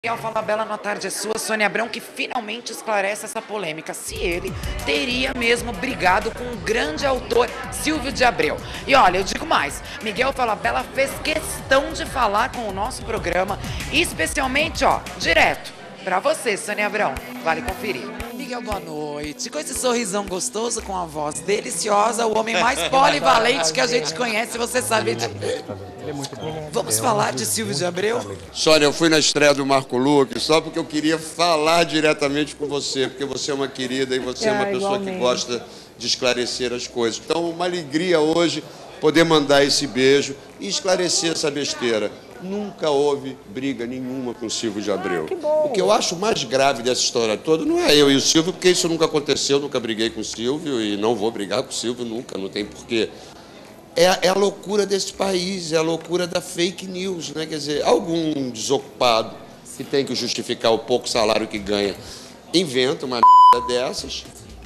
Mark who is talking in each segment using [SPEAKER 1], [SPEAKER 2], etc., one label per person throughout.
[SPEAKER 1] Miguel Falabella no Tarde é Sua, Sônia Abrão, que finalmente esclarece essa polêmica, se ele teria mesmo brigado com o grande autor Silvio de Abreu. E olha, eu digo mais, Miguel Falabella fez questão de falar com o nosso programa, especialmente, direto pra você, Sônia Abrão. Vale conferir. Miguel, boa noite. Com esse sorrisão gostoso, com a voz deliciosa, o homem mais polivalente que a gente conhece, você sabe disso.
[SPEAKER 2] Ele é muito bom.
[SPEAKER 1] Vamos falar de Silvio de Abreu?
[SPEAKER 3] Sônia, eu fui na estreia do Marco Luque só porque eu queria falar diretamente com você, porque você é uma querida e você é uma pessoa que gosta de esclarecer as coisas. Então, uma alegria hoje poder mandar esse beijo e esclarecer essa besteira. Nunca houve briga nenhuma com o Silvio de Abreu. O que eu acho mais grave dessa história toda não é eu e o Silvio, porque isso nunca aconteceu, nunca briguei com o Silvio e não vou brigar com o Silvio nunca, não tem porquê. É a loucura desse país, é a loucura da fake news, né? Quer dizer, algum desocupado que tem que justificar o pouco salário que ganha, inventa uma merda dessas,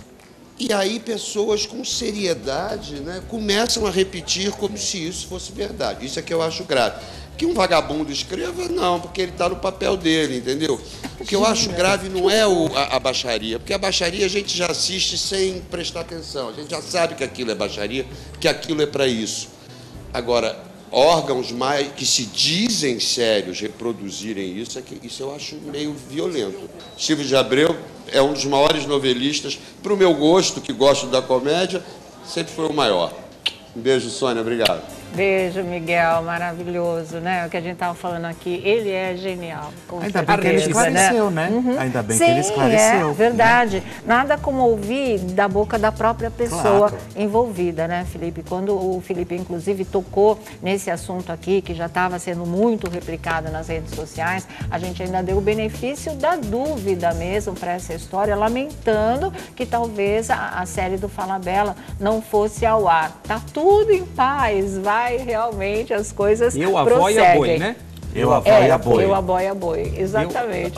[SPEAKER 3] e aí pessoas com seriedade, né, começam a repetir como se isso fosse verdade. Isso é que eu acho grave. Que um vagabundo escreva, não, porque ele está no papel dele, entendeu? O que eu acho grave não é a baixaria, porque a baixaria a gente já assiste sem prestar atenção. A gente já sabe que aquilo é baixaria, que aquilo é para isso. Agora, órgãos mais que se dizem sérios reproduzirem isso, isso eu acho meio violento. Silvio de Abreu é um dos maiores novelistas, para o meu gosto, que gosto da comédia, sempre foi o maior. Um beijo, Sônia, obrigado.
[SPEAKER 4] Beijo, Miguel, maravilhoso, né? O que a gente estava falando aqui, ele é genial.
[SPEAKER 2] Ainda bem que ele esclareceu, né?
[SPEAKER 4] Uhum.
[SPEAKER 2] Ainda bem que ele esclareceu.
[SPEAKER 4] É verdade. Né? Nada como ouvir da boca da própria pessoa envolvida, né, Felipe? Quando o Felipe, inclusive, tocou nesse assunto aqui, que já estava sendo muito replicado nas redes sociais, a gente ainda deu o benefício da dúvida mesmo para essa história, lamentando que talvez a série do Falabella não fosse ao ar. Tá tudo em paz, vai realmente, as coisas
[SPEAKER 2] Eu, a avó e a boi, né?
[SPEAKER 5] Eu, a avó e a boi.
[SPEAKER 4] Eu, a boia, boi, exatamente.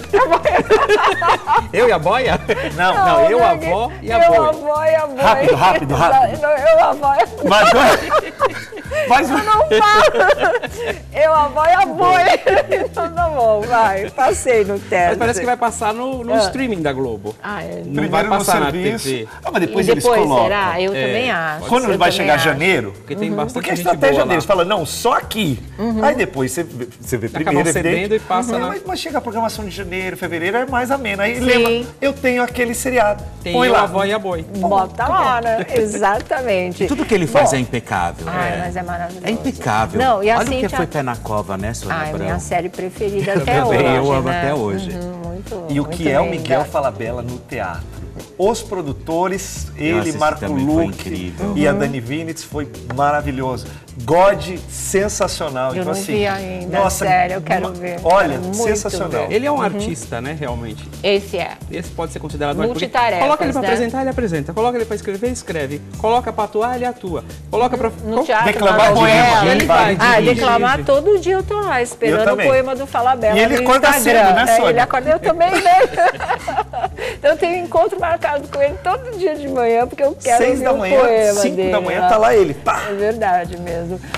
[SPEAKER 2] Eu e a boia? Não, eu, a avó e a boi.
[SPEAKER 4] Eu, a avó e a boi.
[SPEAKER 5] Rápido.
[SPEAKER 4] Eu, a avó e a boi.
[SPEAKER 5] Mas
[SPEAKER 4] Eu não falo. Eu, a avó e a boi. Então tá bom, vai. Passei no teste.
[SPEAKER 2] Mas parece que vai passar no streaming da Globo.
[SPEAKER 4] Não
[SPEAKER 2] vai passar na
[SPEAKER 5] serviço.
[SPEAKER 2] TV.
[SPEAKER 5] Mas depois
[SPEAKER 4] e
[SPEAKER 5] eles
[SPEAKER 4] depois,
[SPEAKER 5] colocam.
[SPEAKER 4] será? Eu também acho.
[SPEAKER 5] Quando vai chegar janeiro,
[SPEAKER 2] Porque tem bastante
[SPEAKER 5] porque a
[SPEAKER 2] gente
[SPEAKER 5] estratégia
[SPEAKER 2] boa
[SPEAKER 5] deles
[SPEAKER 2] lá.
[SPEAKER 5] fala, não, só aqui. Aí depois você vê primeiro,
[SPEAKER 2] Acaba cedendo
[SPEAKER 5] evidente.
[SPEAKER 2] e passa na...
[SPEAKER 5] Mas chega a programação de janeiro, fevereiro, é mais amena. Aí
[SPEAKER 4] Sim.
[SPEAKER 5] lembra, eu tenho aquele seriado.
[SPEAKER 2] Tem
[SPEAKER 5] Põe
[SPEAKER 2] eu,
[SPEAKER 5] lá.
[SPEAKER 2] a avó e a boi.
[SPEAKER 4] Bota lá, né? Exatamente.
[SPEAKER 6] Tudo que ele faz é impecável.
[SPEAKER 4] Ai, mas é maravilhoso.
[SPEAKER 6] É impecável.
[SPEAKER 4] Não, e a
[SPEAKER 6] Olha o que
[SPEAKER 4] Cíntia-
[SPEAKER 6] foi Pé na Cova, né, Sônia
[SPEAKER 4] Ai,
[SPEAKER 6] Abrão?
[SPEAKER 4] minha série preferida até
[SPEAKER 6] também,
[SPEAKER 4] hoje,
[SPEAKER 6] eu amo
[SPEAKER 4] né?
[SPEAKER 6] até hoje.
[SPEAKER 4] Muito,
[SPEAKER 5] E o
[SPEAKER 4] muito
[SPEAKER 5] que é o
[SPEAKER 4] bem,
[SPEAKER 5] Miguel
[SPEAKER 4] tá?
[SPEAKER 5] Falabella no teatro? Os produtores, ele,
[SPEAKER 6] assisti
[SPEAKER 5] Marco
[SPEAKER 6] também, foi
[SPEAKER 5] Luque
[SPEAKER 6] incrível.
[SPEAKER 5] e a Dani Vinitz, foi maravilhoso. God, sensacional.
[SPEAKER 4] Eu
[SPEAKER 5] Então,
[SPEAKER 4] não
[SPEAKER 5] assim,
[SPEAKER 4] vi ainda,
[SPEAKER 5] nossa,
[SPEAKER 4] sério, eu quero ver.
[SPEAKER 5] Olha,
[SPEAKER 4] Quero muito
[SPEAKER 5] sensacional.
[SPEAKER 4] ver.
[SPEAKER 2] Ele é um artista, né, realmente.
[SPEAKER 4] Esse é.
[SPEAKER 2] Esse pode ser considerado um artista.
[SPEAKER 4] Multitarefas,
[SPEAKER 2] Coloca ele pra
[SPEAKER 4] né?
[SPEAKER 2] apresentar, ele apresenta. Coloca ele pra escrever, escreve. Coloca pra atuar, ele atua. Coloca pra...
[SPEAKER 4] No teatro,
[SPEAKER 5] Declamar
[SPEAKER 4] na
[SPEAKER 5] poema.
[SPEAKER 4] novela.
[SPEAKER 2] Ele vai, dirige.
[SPEAKER 4] Declamar todo dia eu tô lá,
[SPEAKER 5] Eu
[SPEAKER 4] esperando o
[SPEAKER 5] também.
[SPEAKER 4] poema do Falabella.
[SPEAKER 5] E ele
[SPEAKER 4] no
[SPEAKER 5] acorda
[SPEAKER 4] Instagram.
[SPEAKER 5] cedo, né, Sônia?
[SPEAKER 4] Ele acorda, eu também, né? Eu tenho encontro marcado com ele todo dia de manhã, porque eu quero
[SPEAKER 5] 6
[SPEAKER 4] ver
[SPEAKER 5] da
[SPEAKER 4] o
[SPEAKER 5] manhã,
[SPEAKER 4] poema
[SPEAKER 5] 5
[SPEAKER 4] dele.
[SPEAKER 5] da manhã,
[SPEAKER 4] lá.
[SPEAKER 5] tá lá ele. Pá!
[SPEAKER 4] É verdade mesmo.